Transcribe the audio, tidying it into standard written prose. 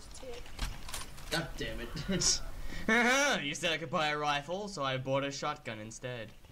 Just tick. God damn it. You said I could buy a rifle, so I bought a shotgun instead.